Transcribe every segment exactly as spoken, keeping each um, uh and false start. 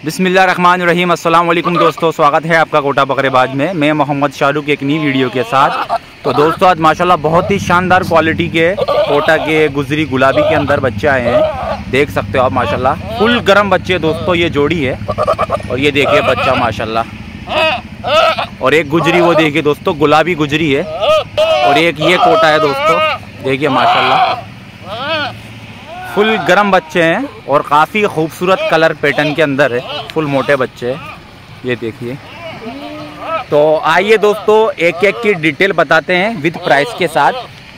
बिस्मिल्लाहिर्रहमानिर्रहीम। अस्सलाम वालेकुम दोस्तों, स्वागत है आपका कोटा बकरेबाज में। मैं मोहम्मद शाहरुख एक नई वीडियो के साथ। तो दोस्तों आज माशाल्लाह बहुत ही शानदार क्वालिटी के कोटा के गुजरी गुलाबी के अंदर बच्चे आए हैं। देख सकते हो आप माशाल्लाह फुल गर्म बच्चे दोस्तों, ये जोड़ी है। और ये देखिए बच्चा माशाल्लाह, और एक गुजरी वो देखिए दोस्तों गुलाबी गुजरी है, और एक ये कोटा है दोस्तों। देखिए माशाल्लाह फुल गर्म बच्चे हैं और काफ़ी खूबसूरत कलर पैटर्न के अंदर है। फुल मोटे बच्चे हैं, ये देखिए। तो आइए दोस्तों एक एक की डिटेल बताते हैं विद प्राइस के साथ।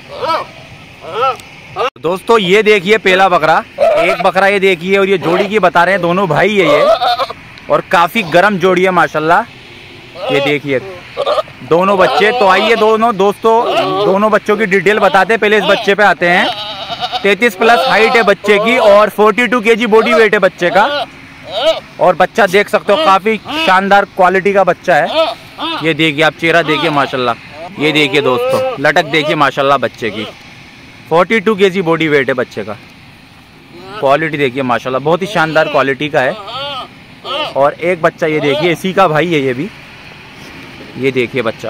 दोस्तों ये देखिए पहला बकरा, एक बकरा ये देखिए, और ये जोड़ी की बता रहे हैं, दोनों भाई है ये, और काफ़ी गर्म जोड़ी है माशाल्लाह। ये देखिए दोनों बच्चे। तो आइए दोनों दोस्तों दोनों बच्चों की डिटेल बताते हैं। पहले इस बच्चे पे आते हैं। तैंतीस प्लस हाइट है बच्चे की और बयालीस केजी बॉडी वेट है बच्चे का। और बच्चा देख सकते हो काफ़ी शानदार क्वालिटी का बच्चा है। ये देखिए आप चेहरा देखिए माशाल्लाह। ये देखिए दोस्तों लटक देखिए माशाल्लाह बच्चे की। बयालीस केजी बॉडी वेट है बच्चे का। क्वालिटी देखिए माशाल्लाह बहुत ही शानदार क्वालिटी का है। और एक बच्चा ये देखिए इसी का भाई है ये भी। ये देखिए बच्चा,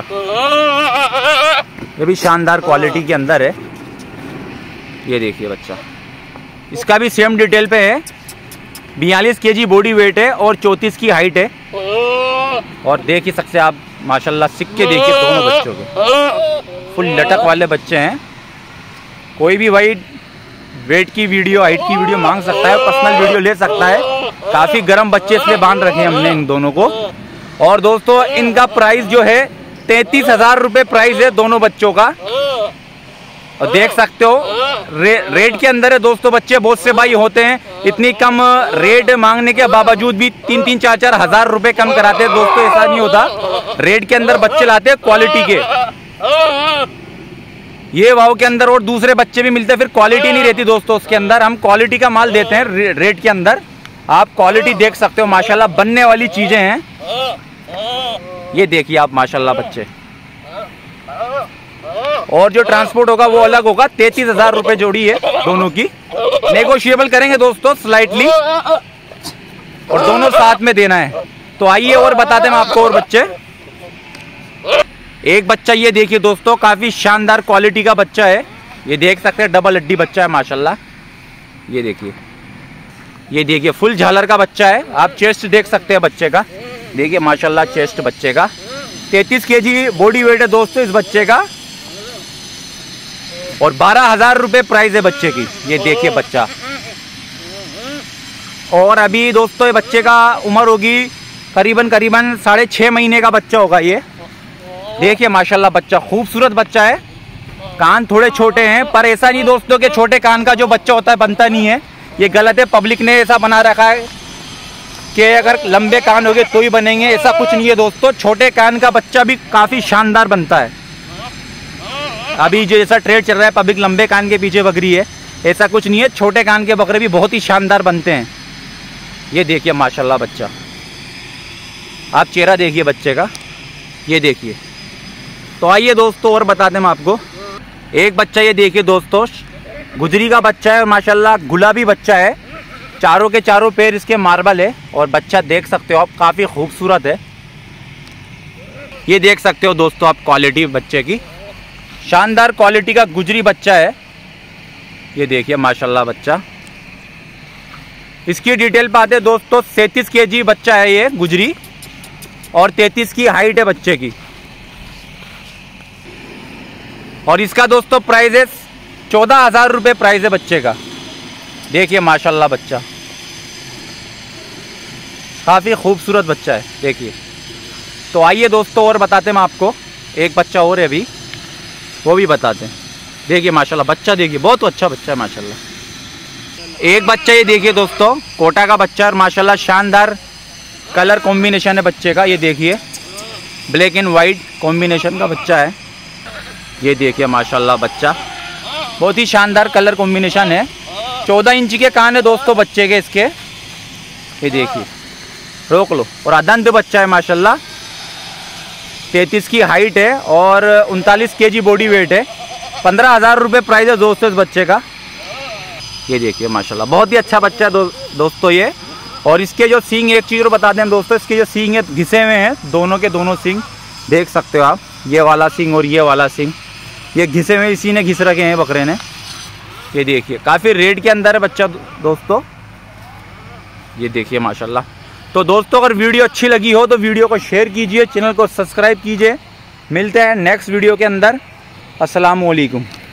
ये भी शानदार क्वालिटी के अंदर है। ये देखिए बच्चा, इसका भी सेम डिटेल पे है। बयालीस केजी बॉडी वेट है और चौंतीस की हाइट है। और देख ही सकते आप माशाल्लाह सिक्के देखिए दोनों बच्चों के, फुल लटक वाले बच्चे हैं। कोई भी भाई वेट की वीडियो हाइट की वीडियो मांग सकता है, पर्सनल वीडियो ले सकता है। काफ़ी गर्म बच्चे इसलिए बांध रखे हैं हमने इन दोनों को। और दोस्तों इनका प्राइस जो है तैंतीस हजार रुपये प्राइस है दोनों बच्चों का। और देख सकते हो रे, रेट के अंदर है दोस्तों। बच्चे बहुत से भाई होते हैं इतनी कम रेट मांगने के बावजूद भी तीन तीन चार चार हजार रुपए कम कराते हैं दोस्तों। ऐसा नहीं होता, रेट के अंदर बच्चे लाते हैं क्वालिटी के। ये भाव के अंदर और दूसरे बच्चे भी मिलते हैं, फिर क्वालिटी नहीं रहती दोस्तों उसके अंदर। हम क्वालिटी का माल देते हैं रे, रेट के अंदर। आप क्वालिटी देख सकते हो माशाल्लाह, बनने वाली चीजें हैं। ये देखिए आप माशाल्लाह बच्चे। और जो ट्रांसपोर्ट होगा वो अलग होगा। तैतीस हजार रुपए जोड़ी है दोनों की। नेगोशिएबल करेंगे दोस्तों स्लाइटली, और दोनों साथ में देना है। तो आइए और बताते हैं आपको और बच्चे। एक बच्चा ये देखिए दोस्तों काफी शानदार क्वालिटी का बच्चा है। ये देख सकते हैं डबल हड्डी बच्चा है माशाल्लाह। ये देखिए, ये देखिए फुल झालर का बच्चा है। आप चेस्ट देख सकते हैं बच्चे का। देखिए माशाल्लाह चेस्ट बच्चे का। तैंतीस केजी बॉडी वेट है दोस्तों इस बच्चे का। और बारह हजार रुपये प्राइस है बच्चे की। ये देखिए बच्चा। और अभी दोस्तों ये बच्चे का उम्र होगी करीबन करीबन साढ़े छः महीने का बच्चा होगा ये। देखिए माशाल्लाह बच्चा खूबसूरत बच्चा है। कान थोड़े छोटे हैं, पर ऐसा नहीं दोस्तों कि छोटे कान का जो बच्चा होता है बनता नहीं है। ये गलत है, पब्लिक ने ऐसा बना रखा है कि अगर लंबे कान हो गए तो ही बनेंगे। ऐसा कुछ नहीं है दोस्तों, छोटे कान का बच्चा भी काफ़ी शानदार बनता है। अभी जो ऐसा ट्रेड चल रहा है पब्लिक लंबे कान के पीछे बकरी है, ऐसा कुछ नहीं है। छोटे कान के बकरे भी बहुत ही शानदार बनते हैं। ये देखिए माशाल्लाह बच्चा। आप चेहरा देखिए बच्चे का। ये देखिए। तो आइए दोस्तों और बताते हैं हम आपको। एक बच्चा ये देखिए दोस्तों गुजरी का बच्चा है माशाल्लाह, गुलाबी बच्चा है। चारों के चारों पैर इसके मार्बल है। और बच्चा देख सकते हो आप काफ़ी खूबसूरत है। ये देख सकते हो दोस्तों आप क्वालिटी बच्चे की, शानदार क्वालिटी का गुजरी बच्चा है। ये देखिए माशाल्लाह बच्चा। इसकी डिटेल पाते हैं दोस्तों। सैंतीस केजी बच्चा है ये गुजरी, और तैंतीस की हाइट है बच्चे की। और इसका दोस्तों प्राइस है चौदह हजार रुपये प्राइस है बच्चे का। देखिए माशाल्लाह बच्चा काफ़ी खूबसूरत बच्चा है। देखिए। तो आइए दोस्तों और बताते हैं हम आपको। एक बच्चा और है अभी, वो भी बताते हैं। देखिए माशाल्लाह बच्चा, देखिए बहुत अच्छा बच्चा है माशाल्लाह। एक बच्चा ये देखिए दोस्तों कोटा का बच्चा और माशाल्लाह शानदार कलर कॉम्बिनेशन है बच्चे का। ये देखिए ब्लैक एंड वाइट कॉम्बिनेशन का बच्चा है। ये देखिए माशाल्लाह बच्चा बहुत ही शानदार कलर कॉम्बिनेशन है। चौदह इंच के कान है दोस्तों बच्चे के इसके। ये देखिए, रोक लो। और अदंत बच्चा है माशाल्लाह। तैंतीस की हाइट है और उनतालीस केजी बॉडी वेट है। पंद्रह हज़ार रुपये प्राइस है दोस्तों इस बच्चे का। ये देखिए माशाल्लाह बहुत ही अच्छा बच्चा है दो, दोस्तों ये। और इसके जो सींग, एक चीज़ और बता दें दोस्तों, इसके जो सींग है घिसे हुए हैं, दोनों के दोनों सींग देख सकते हो आप, ये वाला सींग और ये वाला सींग, ये घिसे हुए इसी ने घिस रखे हैं बकरे ने। ये देखिए काफ़ी रेट के अंदर है बच्चा दोस्तों, ये देखिए माशाल्लाह। तो दोस्तों अगर वीडियो अच्छी लगी हो तो वीडियो को शेयर कीजिए, चैनल को सब्सक्राइब कीजिए। मिलते हैं नेक्स्ट वीडियो के अंदर। अस्सलाम वालेकुम।